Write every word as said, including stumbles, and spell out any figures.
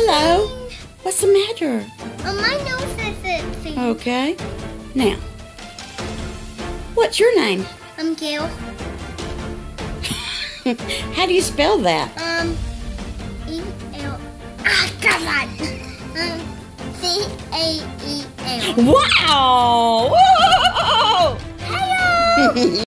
Hello. What's the matter? Oh, my nose is itchy. Okay. Now, what's your name? I'm Gail. How do you spell that? Um, E L. Ah, come on. Um, C A E L. Wow! Whoa! Hello.